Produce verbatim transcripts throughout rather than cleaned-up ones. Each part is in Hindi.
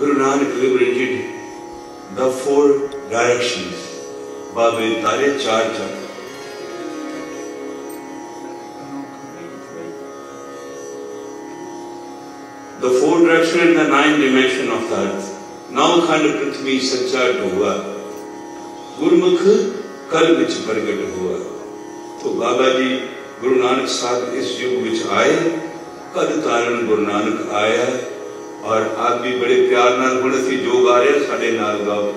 Guru Nanak liberated the four directions. Babe Tare Char Chak. The four directions in the nine dimension of the earth. Now Khand Prithvi Sacha Hua. Gurmukh Kal Vich Pragat Hua. तो बाबा जी गुरु नानक साहब इस युग विच आए, कद तारण गुरु नानक आया। और आप भी बड़े प्यार नाल हुण असीं जो गा रहे साडे नाल गाओ।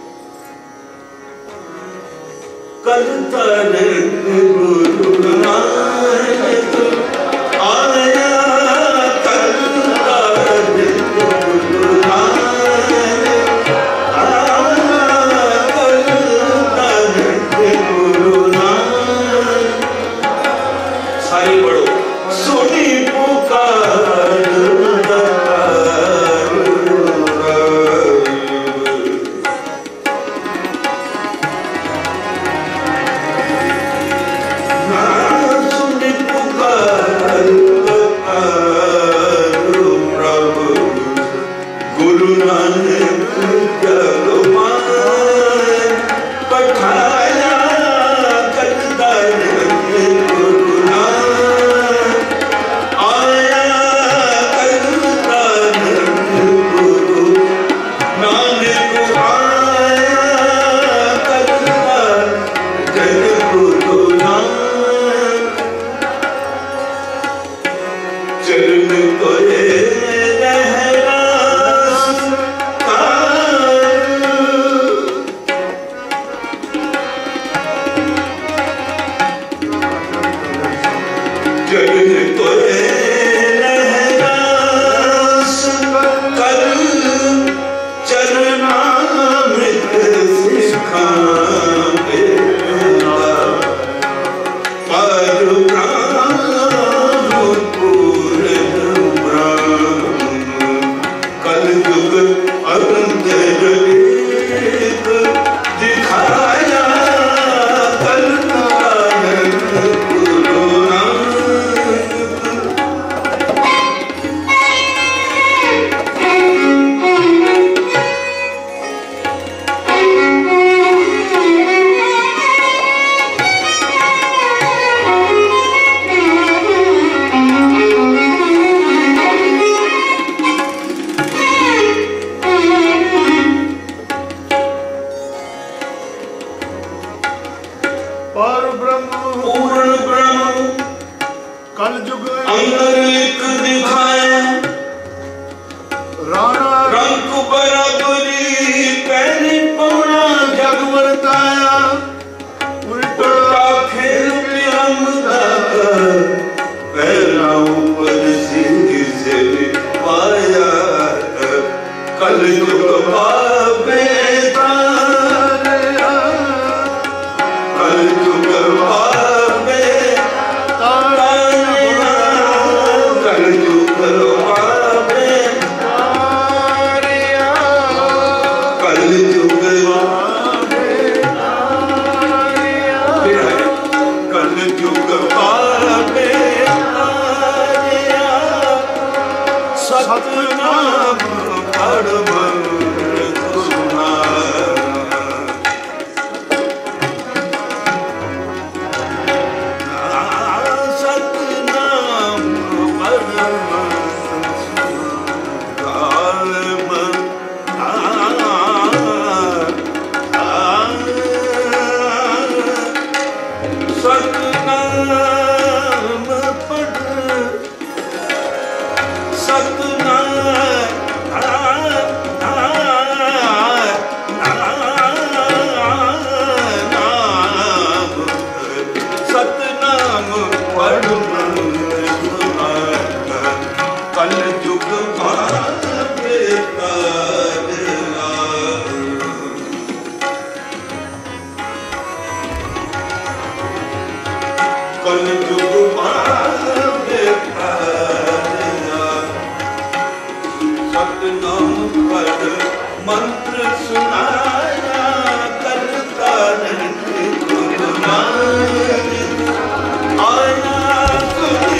कद तारण गुरु नानक आया, कद तारण गुरु नानक आया, कद तारण गुरु नानक। सारी पढ़ो। सुनी पुकार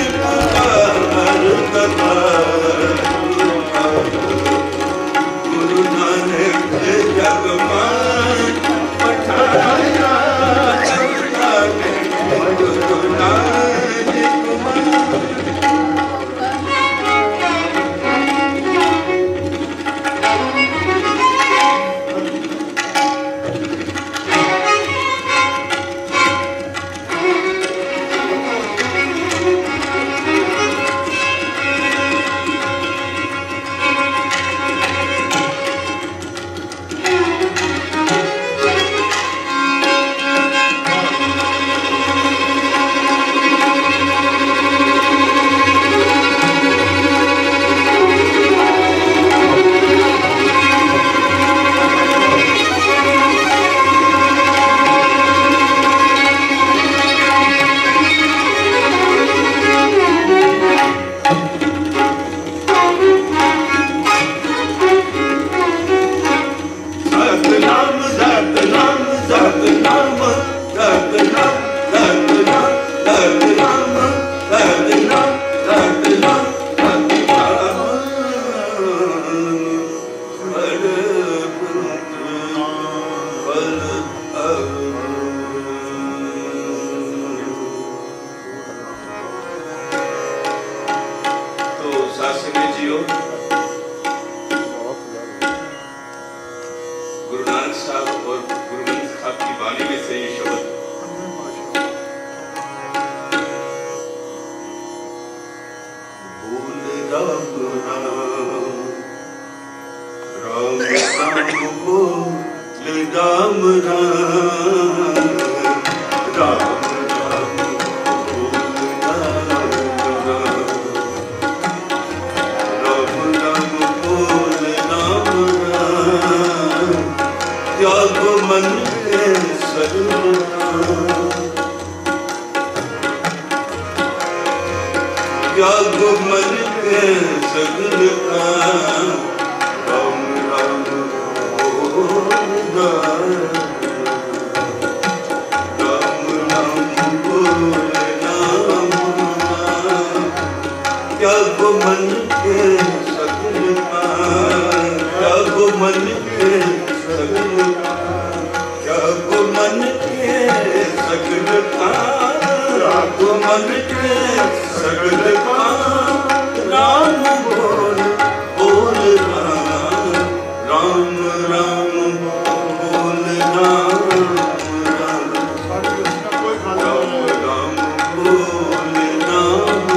गुरु और गुरुग्रंथ साहब की बाणी में से ये शब्द बोल राम राम राम राम बोल राम राम राम राम बोल राम राम राम राम बोल राम राम त्याग मन के सगुण त्याग मन के सगुण राम राम बोल राम राम राम बोल राम त्याग मन के सगुण त्याग मन के सगुण त्याग मन के सगुण त्याग मन के सगुण राम बोल बोल राम राम राम बोल राम राम राम राम बोल राम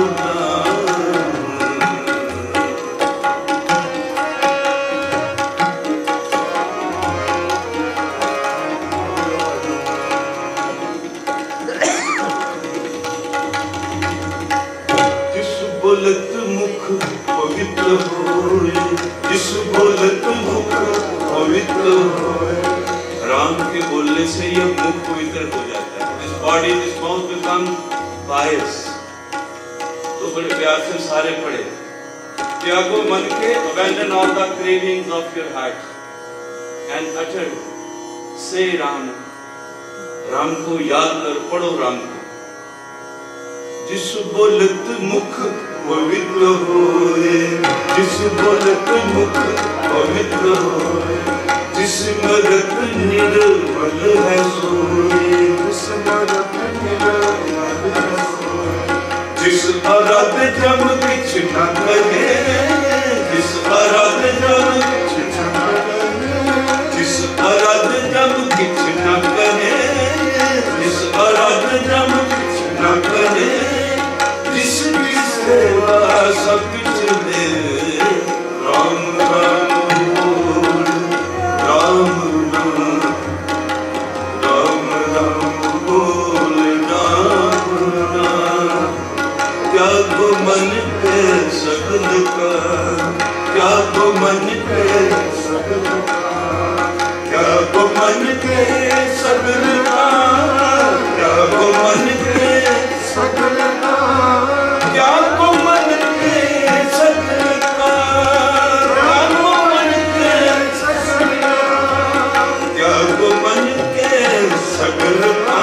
बोलत मुख पवित्र होए जिस बोलत मुख पवित्र होए राम के बोलने से यह मुख पवित्र हो जाता है this body this mouth become pious तो बड़े प्यार से सारे पढ़े त्यागो मन के abandon all the cravings of your heart and utter say Ram Ram को याद कर पढ़ो राम को जिस बोलत मुख पवित्र होए जिस बोलत मुख पवित्र होए जिस मरत निर्मल है सोए जिस मरत निर्मल है सोए जिस आराध जम किछ न कहे जिस आराध जम किछ न कहे जिस आराध जम किछ न कहे जिस आराध जम किछ न कहे जिसकी सेवा सब कुछ दे राम राम बोल राम राम राम राम बोल राम राम त्याग मन के सगुण का त्याग मन के सगुण का त्याग मन के सगुण का त्याग मन के सगुण का त्याग मन के सगुण का त्याग मन के सगुण का त्याग मन के सगुण का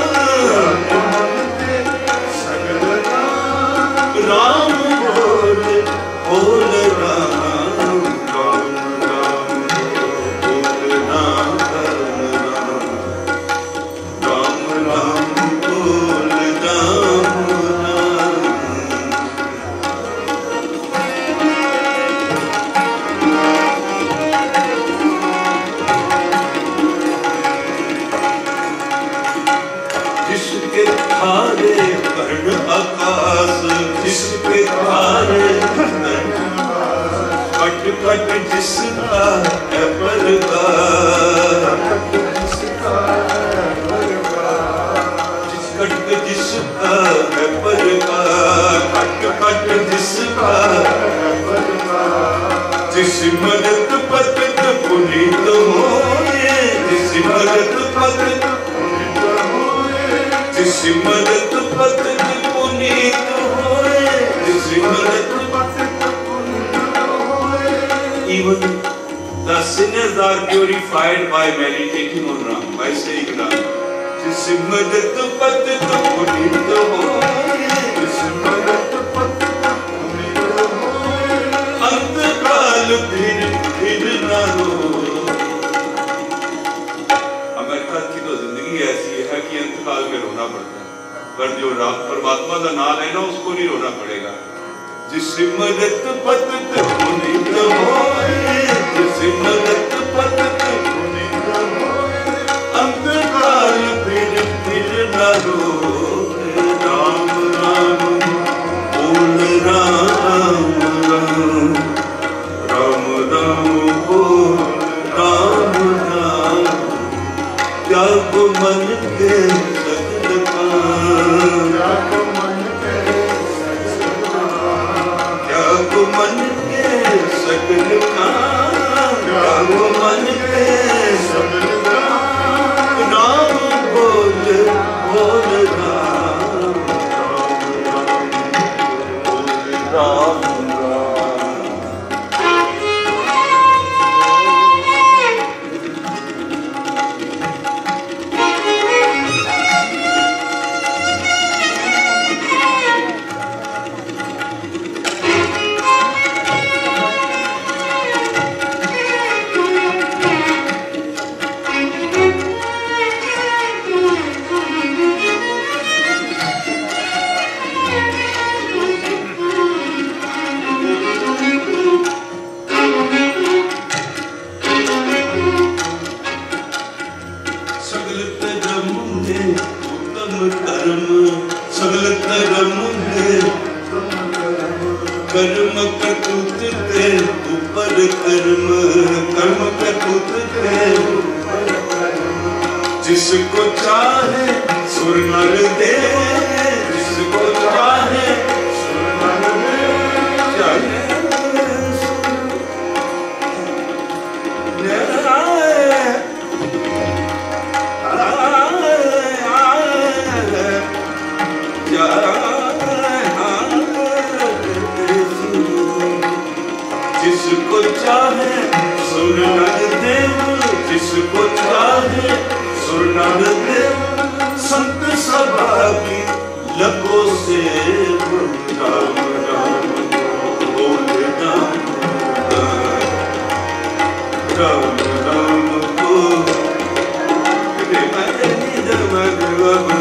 राम बोल बोल राम राम राम बोल राम राम राम बोल राम जिसके थारे कर्ण आकाश जिसके थारे कट कट जिसका है परगार जिस कट जिसका है परगार कट कट जिसका है परगार जिस मदद पतत पुनीत होए जिस मदद पतत पुनीत होए जिस मदद पतत पुनीत होए जिस मदद पतत पुनीत होए even the sinners are purified by meditating on Ram by saying Ram जिस मदद पतत पुनीत होए जिस मदद पतत पुनीत होए अंत काल फिर फिर ना रो अमेरिका की तो जिंदगी ऐसी है कि अंतकाल में रोना पड़ता है पर जो परमात्मा का नाम है ना उसको नहीं रोना पड़ेगा जिस मदद पतत पुनीत होए जिस मदद पतत पुनीत होए जान के सगल नाम बोल बोल राम राम कर्म कटुत के ऊपर कर्म कर्म कटुत के जिसको चाहे सुर नर दे जिसको चाहे सुर नर दे चाहे जिसको चाहे सुर नर देव जिसको चाहे सुर नर देव संत सभा की लबों से राम राम बोल राम राम राम बोल मदनी दमन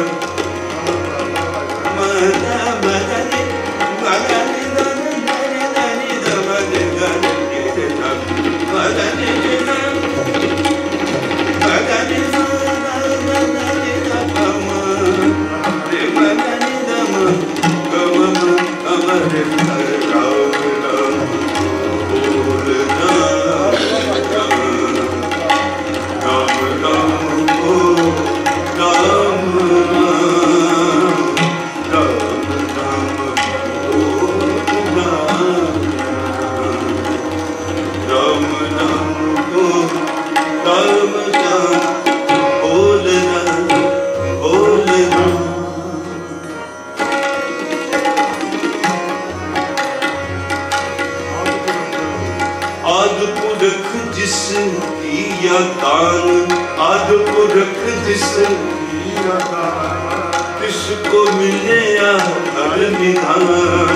मदनी मदनी मदनी किसको मिले हर निधान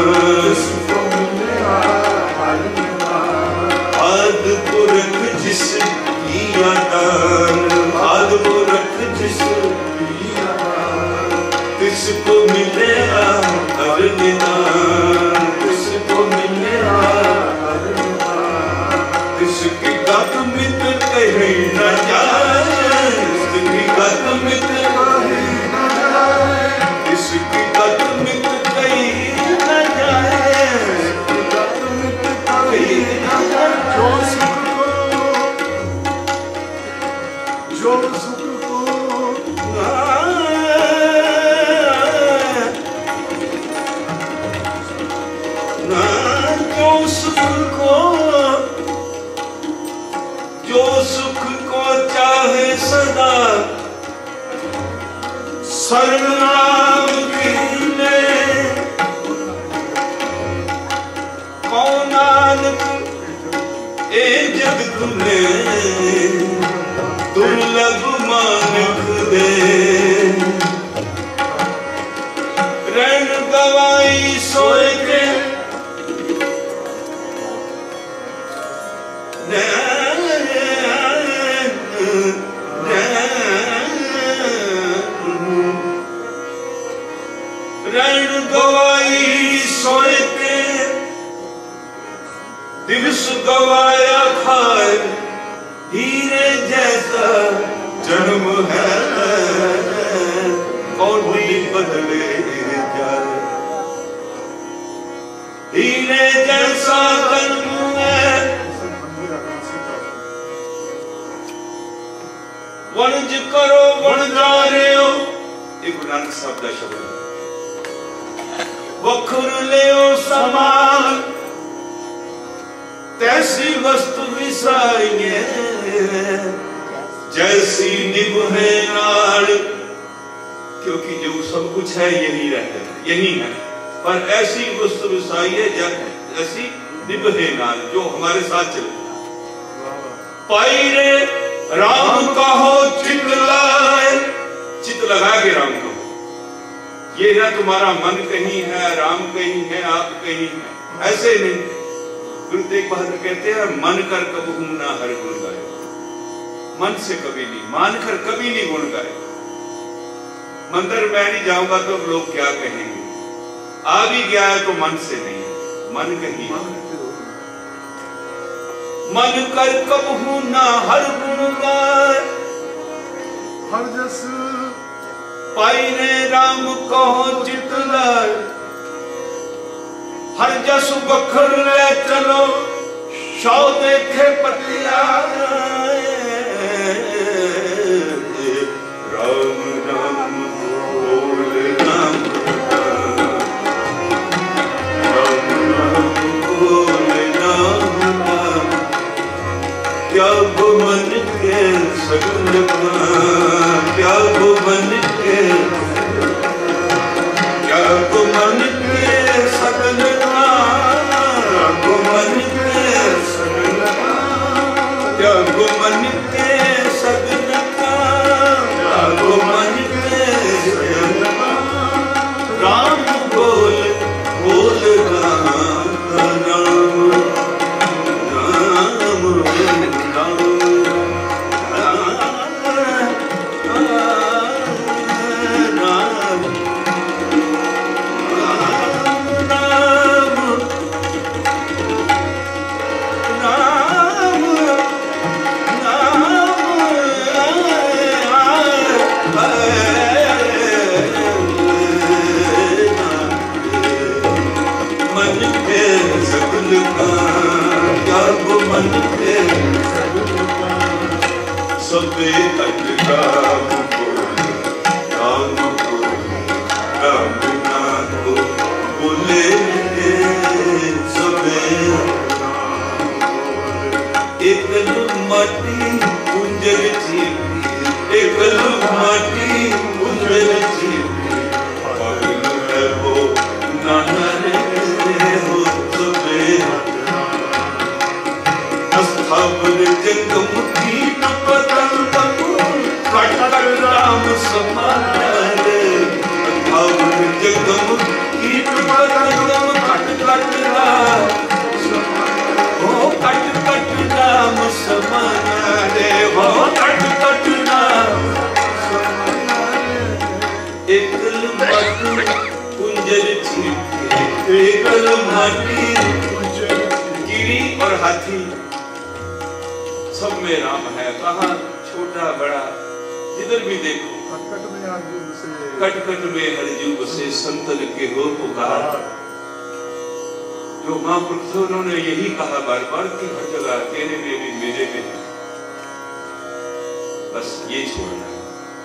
आदि पुरख जिस किया दान आदि पुरख जिस किसको मिले हर निधान किसको मिले हर निधान किसकी गत मित कहीं न जाए किसकी गत मित इसकी गत मित कहीं न जाए कहीं न जाए जो सुख को जो सुख को ना जो सुख को जो सुख को चाहे सदा सर्वनाम कीने कौन नानक ए जगत में दुर्लभ मानक दे रण गवाई सोए के रण गवाई सोए के दिवस गवाया खाए हीरे जैसा जन्म है और भी बदले जाए हीरे जैसा जन्म है वणज करो वणजारे हो एक गुरु नानक साहब का शब्द वखुर लेओ समान तैसी वस्तु विसारिए जैसी निभे नाल, क्योंकि जो सब कुछ है यही रहता है, यही है, पर ऐसी वस्तु विसाई है जैसी निभे नाल, जो हमारे साथ चलती है। पाई रे राम कहो चित लाए, चित लगा के राम कहो। ये ना तुम्हारा मन कहीं है, राम कहीं है, आप कहीं है, ऐसे नहीं। गुरु तेग बहादुर कहते हैं, मन कर कबहू ना हर गुण गाए। मन से कभी नहीं, मान कर कभी नहीं गुण गाए। मंदिर में नहीं जाऊंगा तो लोग क्या कहेंगे, आ भी गया है तो मन से नहीं है, मन कहीं है। मन कर कबहू ना हर गुण गाए, हर जस पाई ने राम कहो चित लाए। हर जस बखर ले चलो, सौ देखे पतिया। राम राम बोल राम राम राम बोल राम राम, क्या भुवन के सगुन क्या भुवन के क्या भुवन के सगुन भुवन के सगुन क्या भुवन के सगुन क्या भुवन के सगुन। राम बोल बोल राम राम राम राम सबे तक राम बोले राम बोले राम नाम बोले सबे। एकल माटी कुंजर चीपी, एकल माटी कुंजर चीपी, पागल है वो नाना रे हो सबे। अस्थावर जंगम कीट पतंगम, कट कट राम समारे। अस्थावर जंगम कीट पतंगम, कट कट राम ओ कट कट राम समारे, वो कट कट राम समारे। एकल माटी कुंजर चीपी, एकल माटी गिरी और हाथी, सब में राम है। कहाँ छोटा बड़ा जिधर भी देखो, कटकट में अर्जुन से कटकट में हरजू से संतन के हो पुकार। जो महापुरुष थे उन्होंने यही कहा बार बार कि हर जगह तेरे में भी मेरे में भी, बस ये छोड़ना है।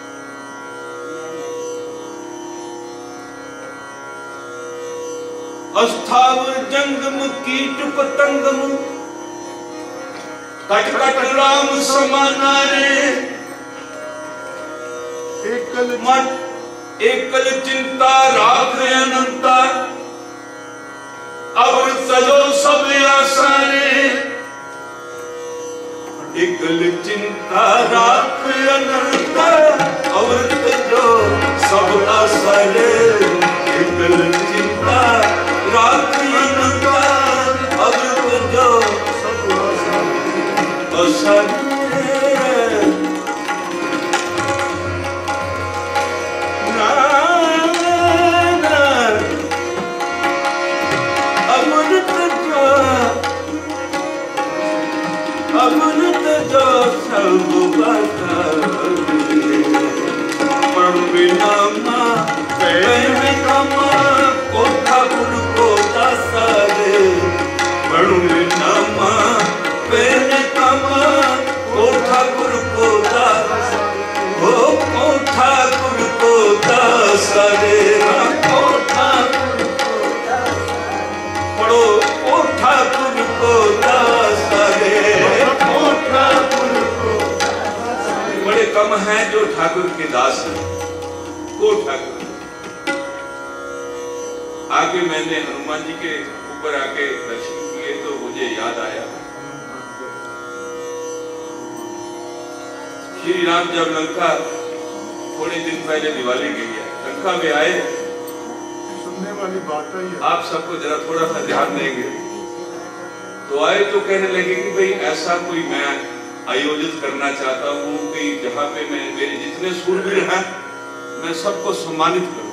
अस्थावर जंगम कीट पतंगम, कट कट राम समाना रे। एकल मत एकल चिंता राख अनंता, अब सजो सब आशा रे। एकल चिंता राख अनंता, अब सजो सब आशा रे। एकल चिंता राख अनंता, अब सजो सब आशा रे। अमृत जो सब बताए, पर बिना माँ प्रेम कमा को ठाकुर को दासारे। पर बिना माँ प्रेम कमा को ठाकुर को दासारे, हो को ठाकुर को दासारे। को ठाकुर को दासारे, पढ़ो को ठाकुर को दासारे। को ठाकुर को कम हैं जो ठाकुर के दास हैं। को ठाकुर आके मैंने हनुमान जी के ऊपर आके दर्शन किए तो मुझे याद आया श्री राम जब लंका थोड़े दिन पहले दिवाली गई है, लंका में आए, सुनने वाली बात है। आप सबको जरा थोड़ा सा ध्यान देंगे तो आए तो कहने लगे कि भाई ऐसा कोई मैं आयोजित करना चाहता हूँ कि जहाँ पे मैं मेरे जितने सूरवीर हैं मैं सबको सम्मानित करूं।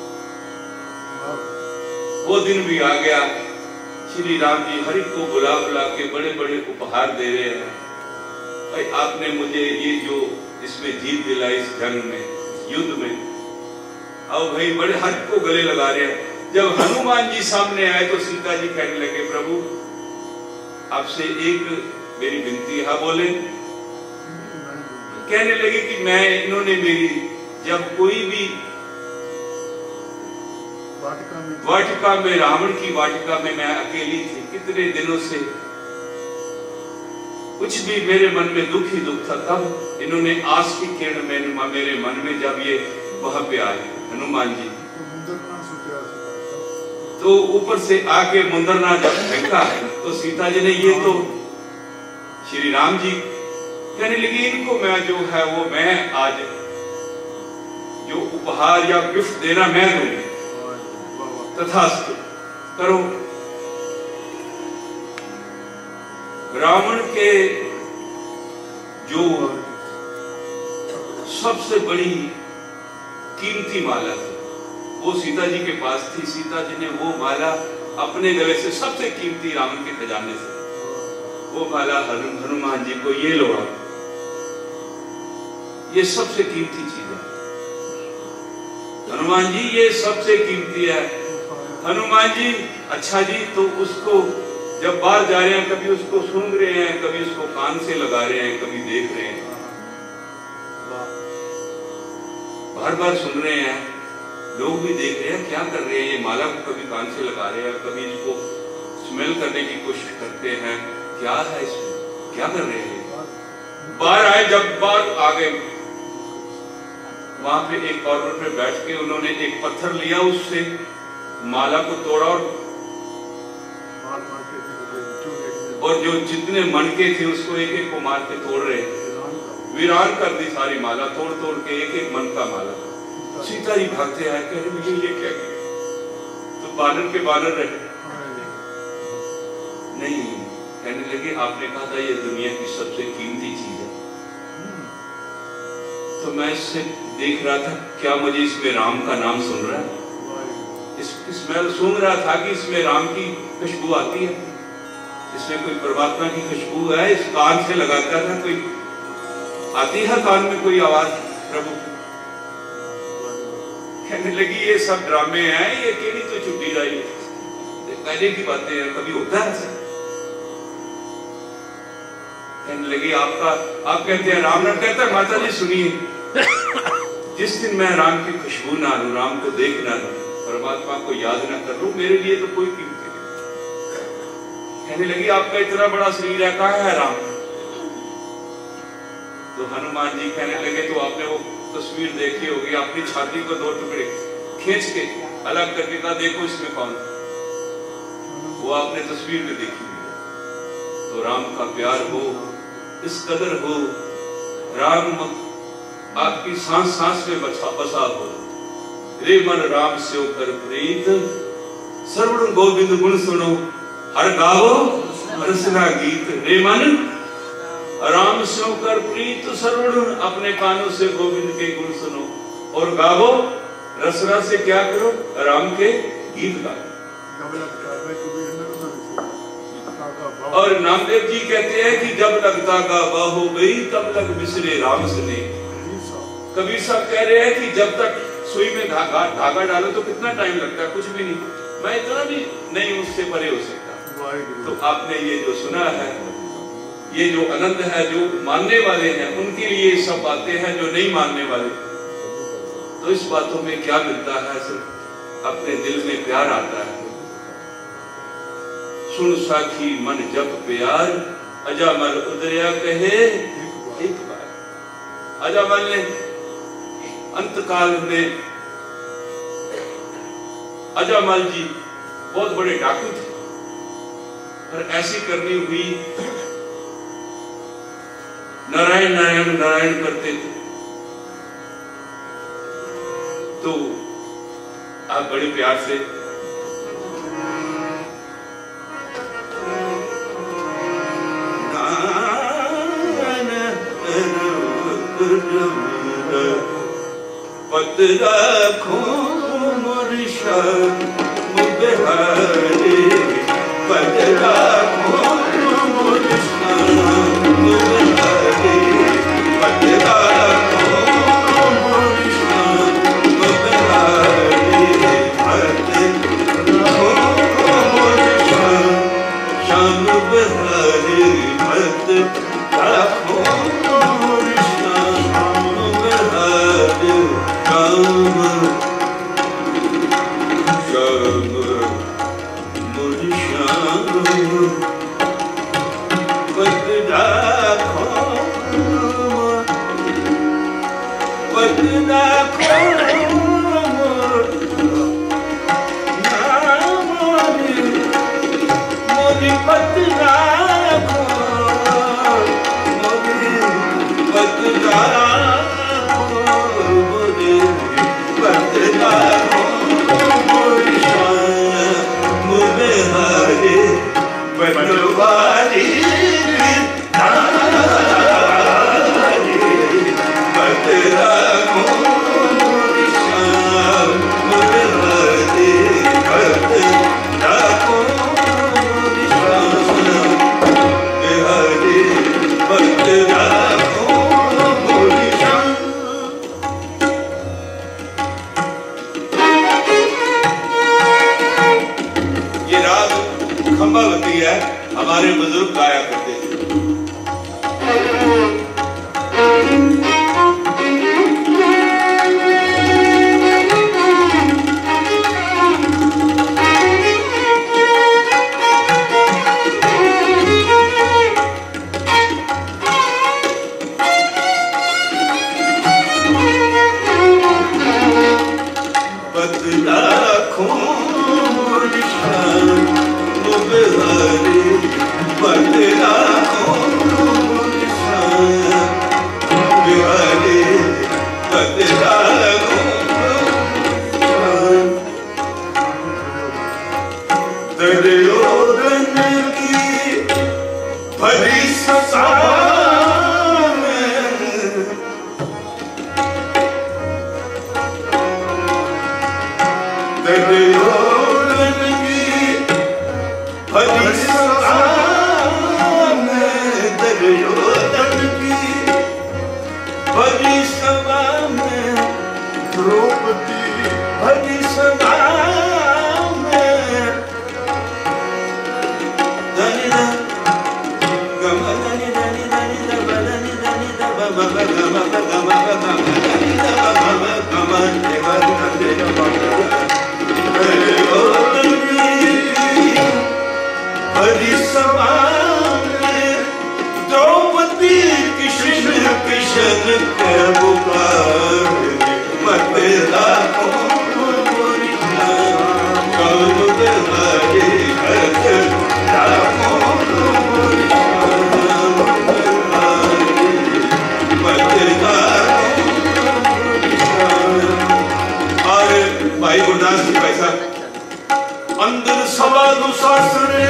वो दिन भी आ गया। श्री राम जी हरि को बुला बुला के बड़े बड़े उपहार दे रहे हैं। भाई आपने मुझे ये जो इसमें जीत दिलाई इस जंग में, युद्ध में, अब भाई बड़े हरि को गले लगा रहे हैं। जब हनुमान जी सामने आए तो सीता जी कहने लगे प्रभु आपसे एक मेरी विनती है। बोले, कहने लगे कि मैं इन्होंने मेरी जब कोई भी वाटिका में वाटिका में रावण की वाटिका में मैं अकेली थी, कितने दिनों से कुछ भी मेरे मन में दुख ही दुख था, तब इन्होंने आस की किरण में मेरे मन में जब ये वहां पे आए हनुमान जी तो ऊपर से आके मुंदरना जब फेंका तो सीता जी ने ये तो श्री राम जी कहने लगी इनको मैं जो है वो मैं आज जो उपहार या गिफ्ट देना मैं दूंगी, तथास्तु करो। रावण के जो सबसे बड़ी कीमती माला थी वो सीता जी के पास थी। सीता जी ने वो माला अपने गले से, सबसे कीमती रावण के खजाने से वो माला हनुमान जी को ये लोड़ा, ये सबसे कीमती चीज है हनुमान जी, ये सबसे कीमती है हनुमान जी। अच्छा जी, तो उसको जब बाहर जा रहे हैं कभी उसको सूंघ रहे हैं, कभी उसको कान से लगा रहे हैं, कभी देख रहे हैं, बार बार सुन रहे हैं, लोग भी देख रहे हैं क्या कर रहे हैं। ये माला को कभी कान से लगा रहे हैं, कभी इसको स्मेल करने की कोशिश करते हैं, क्या है इसमें, क्या कर रहे हैं। बाहर आए, जब बाहर आ गए वहां पे एक कॉर्नर पे बैठ के उन्होंने एक पत्थर लिया, उससे माला को तोड़ा और और जो जितने मनके थे उसको एक एक को मार के तोड़ रहे, वीरान कर दी सारी माला, तोड़ तोड़ के एक एक मन का माला। सीता जी भागते आए, कह रहे ये क्या किया, तो बानर के बानर रहे नहीं। कहने लगे आपने कहा था ये दुनिया की सबसे कीमती चीज है, तो मैं इससे देख रहा था क्या मुझे इसमें राम का नाम सुन रहा है, इस स्मेल सूंघ रहा था कि इसमें राम की खुशबू आती है, इसमें कोई परमात्मा की खुशबू है। इस कान से लगाता था, कोई आती है कान में कोई आवाज प्रभु। कहने लगी ये सब ड्रामे हैं, ये केड़ी तो छुट्टी जाए, पहले की बातें हैं, कभी होता है ऐसा। कहने लगी आपका आप कहते हैं राम, नाम कहता है माता जी सुनिए, जिस दिन मैं राम की खुशबू ना लूं, राम को देख ना लूं, परमात्मा को याद ना कर लूं, मेरे लिए तो कोई कीमत नहीं। कहने लगी आपका इतना बड़ा शरीर है, कहाँ है राम। तो हनुमान जी कहने लगे तो आपने वो तस्वीर देखी होगी, अपनी छाती को दो टुकड़े खींच के अलग करके कहा देखो इसमें कौन, वो आपने तस्वीर में देखी हुई। तो राम का प्यार हो, इस कदर हो, राम आपकी सांस सांस में बसा बसा हो। रे मन राम स्यो कर प्रीत, सर्वण गोविंद गुण सुनो, हर गावो रसना गीत। रे मन राम स्यो कर प्रीत, सर्वण अपने कानों से गोविंद के गुण सुनो और गावो, रसना से क्या करो, राम के गीत गाओ। और नामदेव जी कहते हैं कि जब लगता गावा हो गई तब लग बिसरे राम सने। कबीर साहब कह रहे हैं कि जब तक सुई में धागा धागा डालो तो कितना टाइम लगता है, कुछ भी नहीं, मैं इतना भी नहीं उससे परे हो सकता। तो आपने ये जो सुना है, ये जो आनंद है, जो मानने वाले हैं उनके लिए सब बातें हैं, जो नहीं मानने वाले तो इस बातों में क्या मिलता है, सिर्फ अपने दिल में प्यार आता है। सुन साखी मन जब प्यार, अजामल उदया कहे एक बार। अजामल ने अंतकाल में, अजामल जी बहुत बड़े डाकू थे, पर ऐसी करनी हुई नारायण नारायण नारायण करते थे। तो आप बड़े प्यार से पत रखो मुर्शा मुबहारे, पत रखो मुर्शा मुबहारे, पत रखो मुर्शा मुबहारे, पत रखो मुर्शा शाम बहारे, पत रखो मुर्शा मुबहारे, शाम शाम मुर्शा पत रखो पत रखो मोरी पत रखो मोरी पत रखो मोरी पत रखो मुर्शा मुबहारे, पटवारी पत रखो मुर्शा मुबहारे, पत रखो मुर्शा मुबहारे, पत रखो मुर्शा। ये राग खंभावती है, हमारे बुजुर्ग गाया करते थे। पत रखो मुर्शा मुबहारे, पत रखो मुर्शा मुबहारे, पत रखो दुर्योधन की भरी सभा में, दुर्योधन की भरी सभा में, दुर्योधन की भरी सभा में, द्रौपदी भरी सभा में, धनि ध गम धनि धनि धनि ध ब धनि धनि ध ब ब ब ग म ब ग म ब ग म धनि ध ब ब ब ग म रे ग ध रे ग म हरि सभा में, द्रौपदी कृष्ण कृष्ण के पुकारे, पत रखो मुर्शा मुबहारे, पत रखो मुर्शा मुबहारे, पत रखो मुर्शा। और भाई गुरदास जी पैसा अंदर सभा दुशासने,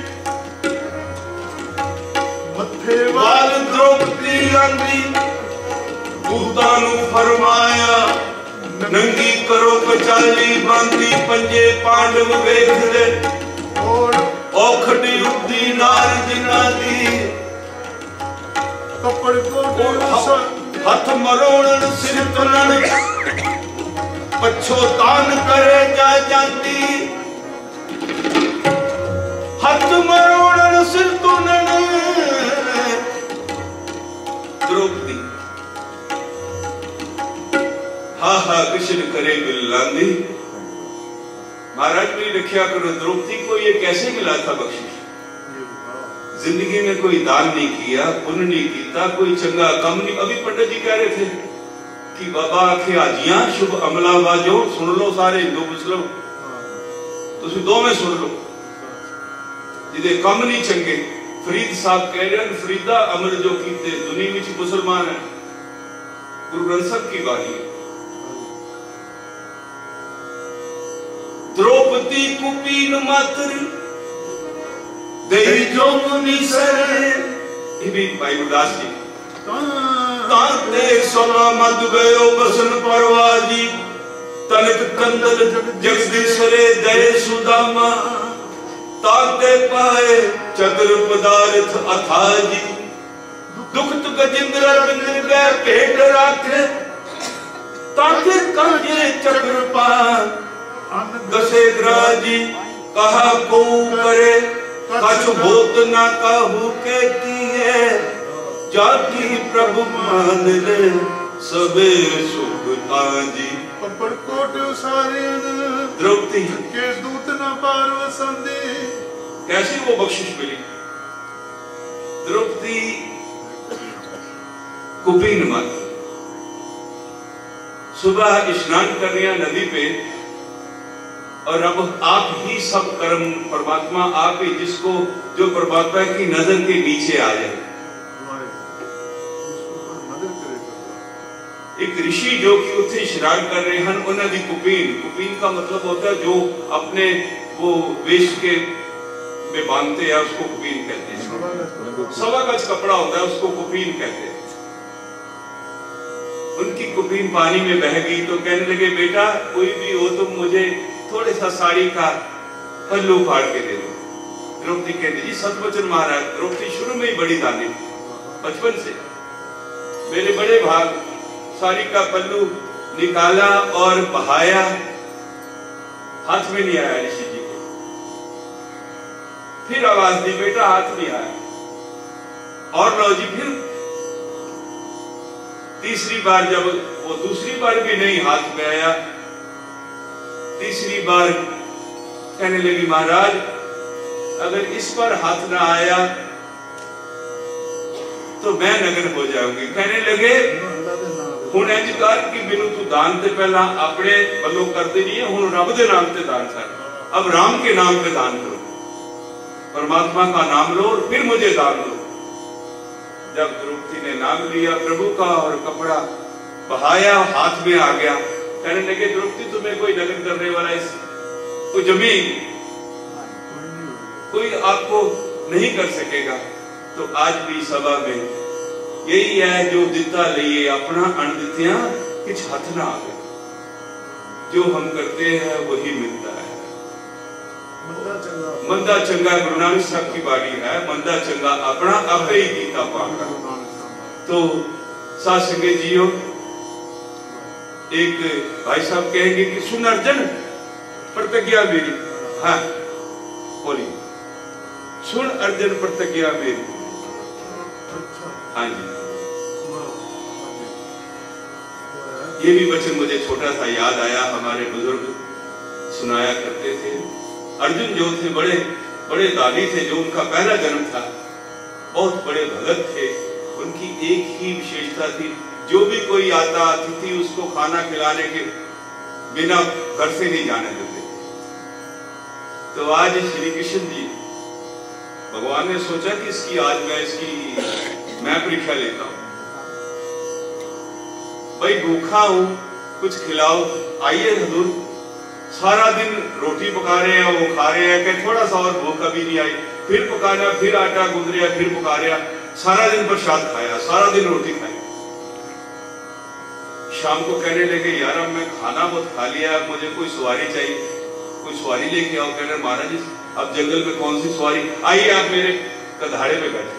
मथे वाल द्रौपदी आंदी, दूतां नूं फरमाया नंगी करो कचाली बांधी, पंजे पांडव वेख ले और औखड़ी उद्दी नार जिना दी, कपड़ को हथ मरोड़न सिर तुलन, पछोतान करे जा जाती, हथ मरोड़न सिर तुलन। द्रौपदी हा हा कृष्ण करे बिल्लांदी। महाराज मेरी रक्षा करो, द्रौपदी को ये कैसे मिला था बख्शिश? जिंदगी में कोई दान नहीं किया, पुण्य नहीं किया, कोई चंगा कम नहीं। अभी पंडित जी कह रहे थे कि बाबा आखे आजियां शुभ अमला बाजो, सुन लो सारे हिंदू मुस्लिम, तुम दो में सुन लो जिदे कम नहीं चंगे। फरीद साहब कह रहे हैं फरीदा अमल जो कीते दुनिया में मुसलमान है। गुरु ग्रंथ साहब की बानी है। द्रौपदी कुपीन मात्र देवी जो मुनि सरे, ये भी भाई गुरदास जी। ताते सोना मद गयो बसन परवाजी, तनक कंदल जगदीशरे दय सुदामा, ताते पाए चतुर पदार्थ अथाजी, दुखत गजिंद्र बिंद्र गए पेट राखे, ताके काजे चक्र पान दसे ग्राजी, कहा को करे कछु भूत न कहू के किए, जाकी प्रभु मान ले सबे सुख ताजी। पपड़ कोट सारे द्रौपदी के दूत न पार वसंदे, कैसी वो बख्शिश मिली। द्रौपदी कुपीन मत, सुबह स्नान कर रही नदी पे, और अब आप ही सब कर्म परमात्मा आप ही, जिसको जो परमात्मा की नजर के नीचे आ जाए। एक ऋषि जो कि उत्थे श्रान कर रहे हैं, उन्हें भी कुपीन, कुपीन का मतलब होता है जो अपने वो वेश के में बांधते हैं, उसको कुपीन कहते हैं। सवा गज कपड़ा होता है, उसको कुपीन कहते हैं। उनकी कुपीन पानी में बह गई तो कहने लगे बेटा कोई भी हो तुम मुझे थोड़े सा साड़ी का पल्लू फाड़ के दे दो। द्रौपदी कहती जी सतवचन महाराज। द्रौपदी शुरू में ही बड़ी दानी, बचपन से मेरे बड़े भाग साड़ी का पल्लू निकाला और बहाया, हाथ में नहीं आया ऋषि जी को। फिर आवाज दी बेटा हाथ नहीं आया, और लो जी। फिर तीसरी बार जब वो दूसरी बार भी नहीं हाथ में आया, तीसरी बार कहने लगी महाराज अगर इस पर हाथ ना आया तो मैं नगर हो जाऊंगी। कहने लगे हुण इंज कर कि मैनू तू दान ते पहला अपने वल्लों करते नहीं है, हुण रब दे नाम ते दान कर, अब राम के नाम पे दान करो, परमात्मा का नाम लो और फिर मुझे दान दो। जब द्रौपदी ने नाम लिया प्रभु का और कपड़ा बहाया, हाथ में आ गया। कहने लगे द्रौपदी तुम्हें कोई नगर करने वाला इस कोई जमीन कोई आपको नहीं कर सकेगा। तो आज भी सभा में यही है जो दिता लिए अपना अणदित्या किछ हथ ना आवे, जो हम करते हैं वही मिलता है। मंदा चंगा गुरु नानक साहब की बाणी है, मंदा चंगा अपना आपे ही कीता पाका। तो साथ संगत जियो, एक भाई साहब कहेंगे कि सुन अर्जन प्रतिज्ञा मेरी, हाँ बोली सुन अर्जन प्रतिज्ञा मेरी। हाँ जी, ये भी वचन मुझे छोटा सा याद आया, हमारे बुजुर्ग सुनाया करते थे। अर्जुन जो थे बड़े बड़े दानी थे, जो उनका पहला जन्म था, बहुत बड़े भगत थे। उनकी एक ही विशेषता थी, जो भी कोई आता अतिथि उसको खाना खिलाने के बिना घर से नहीं जाने देते। तो आज श्री कृष्ण जी भगवान ने सोचा कि इसकी आज मैं इसकी मैं परीक्षा लेता हूं। भाई भूखा हूं, कुछ खिलाओ। आइए हजूर, सारा दिन रोटी पका रहे हैं, वो खा रहे हैं कि थोड़ा सा और भूख कभी नहीं आई। फिर पकाना, फिर आटा गूंद रहा, फिर पका रहा, सारा दिन प्रसाद खाया, सारा दिन रोटी खाई। शाम को कहने लगे यार अब मैं खाना बहुत खा लिया, अब मुझे कोई सवारी चाहिए, कोई सवारी लेके आओ। कह रहे महाराज अब जंगल में कौन सी सवारी, आइए आप मेरे कधाड़े पे बैठे।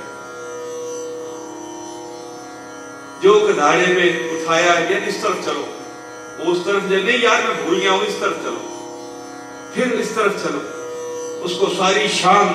जो कधाड़े में उठाया यार इस तरफ चलो, वो उस तरफ नहीं यार मैं भूल गया हूं, इस तरफ चलो, फिर इस तरफ चलो। उसको सारी शाम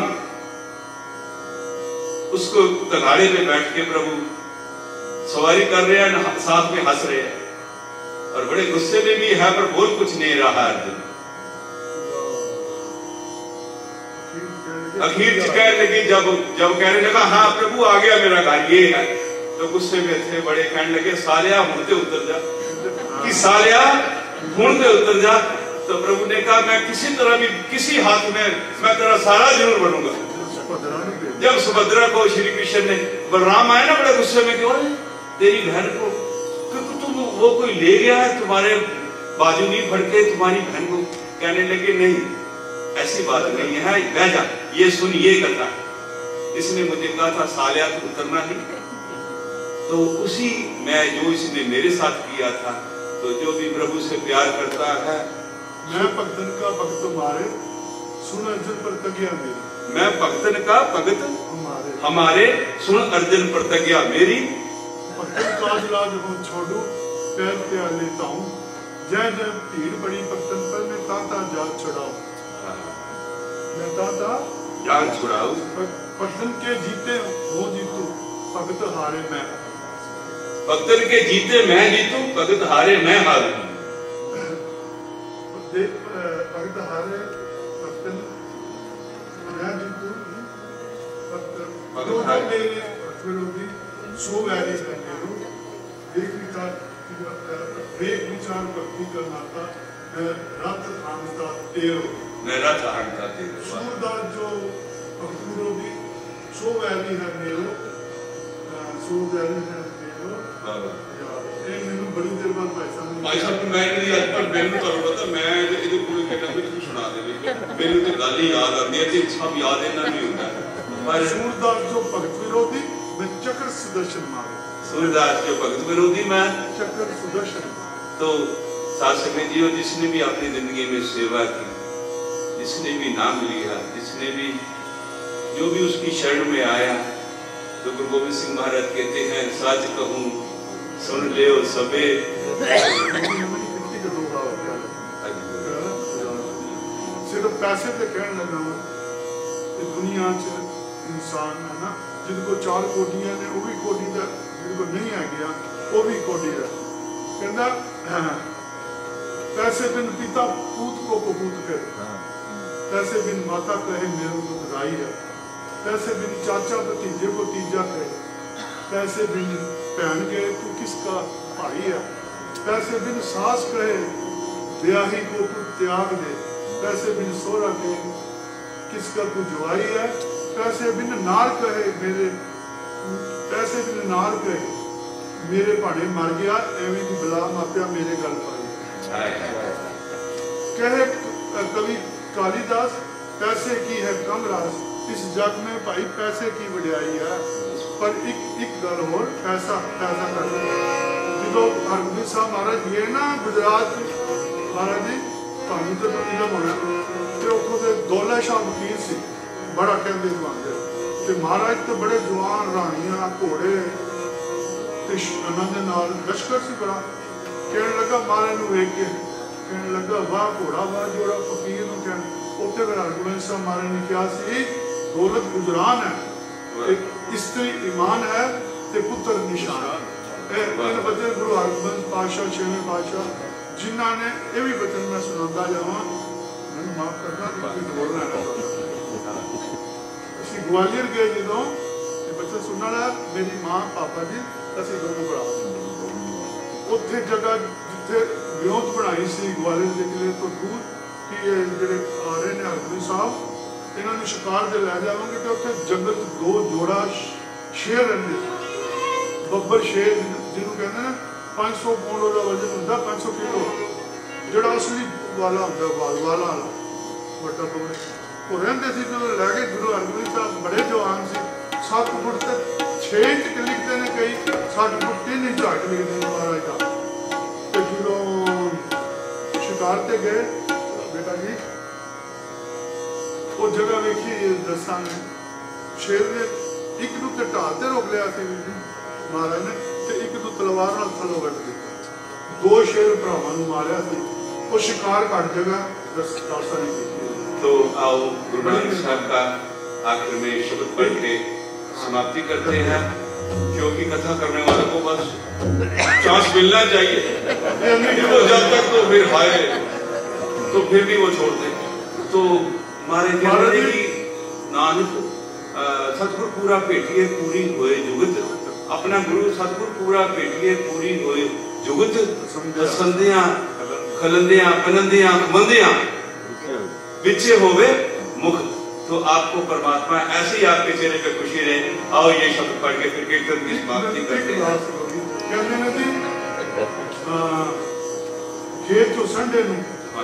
उसको कधाड़े में बैठ के प्रभु सवारी कर रहे हैं, साथ में हंस रहे हैं, और बड़े गुस्से में भी है पर बोल कुछ नहीं रहा अर्जुन। अखीर च कहने लगी, जब जब कहने लगा हाँ प्रभु आ गया मेरा घर ये है, तो गुस्से में थे बड़े, कहने लगे सालिया मुड़ते उतर जा, कि सालिया मुड़ते उतर जा। तो प्रभु ने कहा मैं किसी तरह भी किसी हाथ में मैं तेरा सारा जरूर बनूंगा। जब सुभद्रा को श्री कृष्ण ने, बलराम आए ना बड़े गुस्से में, क्यों तेरी बहन को, क्योंकि तुम वो कोई ले गया है, तुम्हारे बाजू नहीं फड़के तुम्हारी बहन को। कहने लगे नहीं ऐसी बात नहीं है, बह जा, ये सुन ये कथा। इसने मुझे कहा था सालिया तो उतरना नहीं, तो उसी मैं जो इसने मेरे साथ किया था, तो जो भी प्रभु से प्यार करता है, मैं भक्तन का भक्त मारे सुन अर्जुन प्रतिज्ञा मेरी, मैं भक्तन का भगत हमारे हमारे सुन अर्जुन प्रतिज्ञा मेरी। भक्तन काज लाज हो छोड़ू पैर प्यार लेता हूँ, जय जय भीड़ बड़ी भक्तन पर मैं ताता जात छुड़ाऊं, मैं ताता जान छुड़ाऊ। भक्तन के जीते हो जीतू भगत हारे मैं, भक्तन के जीते मैं जीतू भगत हारे मैं हारू। भगत हारे भक्तन मैं जीतू भगत हारे मेरे विरोधी सो वैरी है मेरो, एक विचार एक विचार भक्ति का नाता मैं रथ हानता तेरो, मैं रथ हानता तेरो। सूरदास जो भक्त विरोधी सो वैरी है मेरो, सो वैरी है मेरो। ਇਹ ਮੈਨੂੰ ਬੜੀ ਦੇਰ ਬਾਅਦ ਭਾਈ ਸਾਹਿਬ ਭਾਈ ਸਾਹਿਬ ਮੈਂ ਇਹਦੀ ਅੱਜ ਪਰ ਮੈਨੂੰ ਤੁਹਾਨੂੰ ਪਤਾ ਮੈਂ ਇਹਦੇ ਕੋਲ ਕਹਿੰਦਾ ਵੀ ਤੂੰ ਸੁਣਾ ਦੇ, ਮੈਨੂੰ ਤੇ ਗੱਲ ਹੀ ਯਾਦ ਆਉਂਦੀ ਹੈ ਤੇ ਸਭ ਯਾਦ ਇਹਨਾਂ ਨਹੀਂ ਹੁੰਦਾ। ਪਰ सूरदास जो भगत विरोधी मैं चक्र सुदर्शन मारो, सूरदास जो भगत विरोधी मैं चक्र सुदर्शन। तो साथ संगत जी, जिसने भी अपनी जिंदगी में सेवा की, जिसने भी नाम लिया, जिसने भी जो भी उसकी शरण में आया, तो गुरु गोविंद सिंह महाराज कहते हैं सच कहूं सुन ले सबे। सिर्फ पैसे पे कहने लगा दुनिया च इंसान है ना, जिनको चार कोटियां ने वो भी कोटी का, जिनको नहीं है गया वो भी कोटी है। कहना पैसे बिन पिता पूत को कपूत करे, पैसे बिन माता कहे मेरे को राई है, पैसे बिन चाचा भतीजे को तीजा कहे, पैसे बिन भैन कहे तू किसका भाई है, पैसे बिन सास कहे ब्याही को तू त्याग दे, पैसे बिन सोहरा कहे किसका तू जवाई है, पैसे बिन नार कहे मेरे, पैसे बिन नार कहे मेरे भाड़े मर गया, एवं की बला मापिया मेरे गल पाई। कहे कवि कालिदास पैसे की है कम रास, इस जग में भाई पैसे की वड्याई है, पर एक एक गल होर पैसा पैसा कर जो हरगोबिंद साहब महाराज ये ना गुजरात महाराज जी ਤੁਹਾਨੂੰ तो इलम होना कि उतों के दौला शाह वकील से बड़ा कहते बनते कि महाराज तो बड़े जवान रानियां घोड़े ते उन्होंने नाल लश्कर से बड़ा कहने लगा महाराज नूं वेख के कहने लगा वाह घोड़ा वाह जोड़ा फकीर नूं कहने उत्थे फिर हरगोबिंद साहब महाराज ने कहा सी दौलत गुजरान है, स्त्री ईमान है ते पुत्र निशान। इन बचन गुरु हरगोबिंद पातशाह छेवें पातशाह जिन्होंने ये भी बचन मैं सुनाता जावा, मैं माफ करना बोल रहा असि ग्वालियर गए जो बच्चा सुनने वाला, मेरी माँ पापा जी असि दोनों भरा उत्थे जगह जिथे व्योत बनाई सी ग्वालियर के किले तो दूर कि ਜਿਹੜੇ आ रहे ने हरगोबिंद साहब इन्होंने शिकार से लै जावांगे तो उत्थे जंगल च दो जोड़ा शेर रहंदे, बब्बर शेर जिन्हों कहते हैं पाँच सौ पौंड का वजन होंगे, पाँच सौ किलो जोड़ा असली वाला होंगे, वाल वाला वाला बड़ा बबड़े वो रहते थे। जो लैके गुरु हरगोबिंद साहब बड़े जवान से सत्त फुट तक छे इंच लिखते हैं, कई सत्त फुट तीन इंच हट लिखते हैं महाराज का। तो जो शिकार से गए बेटा जी वो जगह वेखी दसा ने शेर ने एक नूं ते ढाल ते रोक लिया महाराज ने, ते एक नूं तलवार नाल थल्लों कट दिता। दो शेर भरावां नूं मारिया सी, वो शिकार घट जगह दस दस नहीं की। तो आओ गुरु नानक साहब का आखिर में शब्द पढ़ के समाप्ति करते हैं, क्योंकि कथा करने वालों को बस चांस मिलना चाहिए। वो जब तक तो फिर हाय तो फिर भी वो छोड़ते। तो हमारे महाराज जी नानक सतगुर पूरा भेटिए पूरी होए जुगत, अपना गुरु सतगुर पूरा भेटिए पूरी होए जुगत, संधिया खलंदिया पलंदिया मंदिया बिछे होवे मुख। तो आपको परमात्मा ऐसे ही आपके चेहरे पे खुशी रहे। आओ ये शब्द पढ़ के फिर कीर्तन की समाप्ति करते हैं। कहते हैं जी खेत तो संडे नु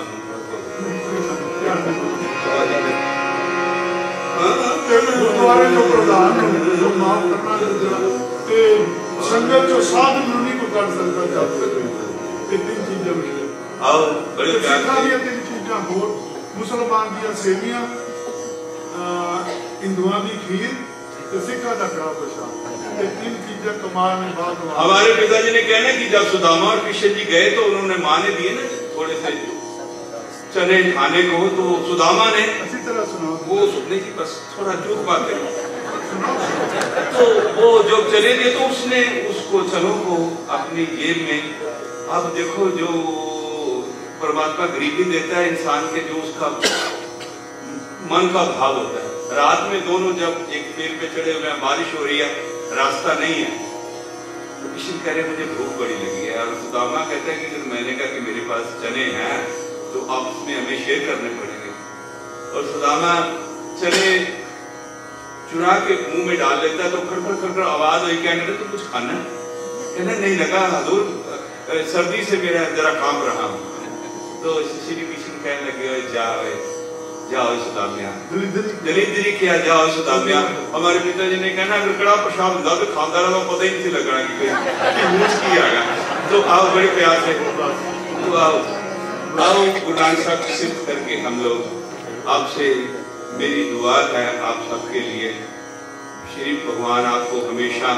गुरुद्वारे जो प्रधान जो माफ करना ते संगत जो साधन नहीं को कर सकता जाते ते तीन चीजें मिले। आओ बड़े प्यार से तीन चीजें होर मुसलमान दी सेवियां, हिंदुओं की खीर ते सिखा दा कड़ा प्रसाद, ये तीन चीजें कमाल में बात। हमारे पिताजी ने कहना कि जब सुदामा और कृष्ण जी गए तो उन्होंने माँ ने दिए ना थोड़े से चने खाने को, तो सुदामा ने अच्छी तरह सुना वो सुनने की बस थोड़ा चूक पाते तो वो जब चले गए तो उसने उसको चनों को अपनी जेब में। अब देखो जो परमात्मा गरीबी देता है इंसान के, जो उसका मन का भाव होता है। रात में दोनों जब एक पेड़ पे चढ़े हुए हैं, बारिश हो रही है, रास्ता नहीं है, तो किसी कह रहे मुझे भूख बड़ी लगी है, और सुदामा कहता है कि मैंने कहा कि मेरे पास चने हैं तो आपस में हमें शेयर करने पड़ेंगे। और सुदामा चने चुरा के मुंह में डाल लेता है तो खड़खड़ खड़खड़ आवाज हुई, कहने लगे तो कुछ खाना है? कहने नहीं लगा हजूर, सर्दी से मेरा जरा काम रहा हूँ। तो श्री कृष्ण कहने लगे जाओ जाओ सुदाम्या, दलिद्री किया जाओ सुदाम्या। हमारे पिताजी ने कहना अगर कड़ा प्रसाद होता तो खाता रहा पता ही नहीं लगना कि कोई की आ गया। तो आओ बड़े प्यार से, तो आओ आओ गुरु नानक साहब की सिफत करके हम लोग आपसे मेरी दुआ है आप सबके लिए, श्री भगवान आपको हमेशा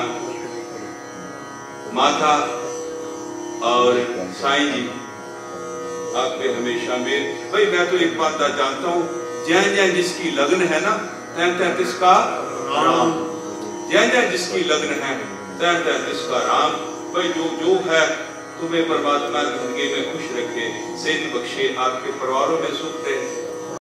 माता और साईं जी आप पे हमेशा मेरे। भाई मैं तो एक बात जानता हूँ, जैन जैन जिसकी लगन है ना तैन तैन तिसका राम, जैन जैन जिसकी लगन है तैन तैन तिसका राम। भाई जो जो है तुम्हें परमात्मा जिंदगी में खुश रखे, सेहत बख्शे, आपके परिवारों में सुख दे।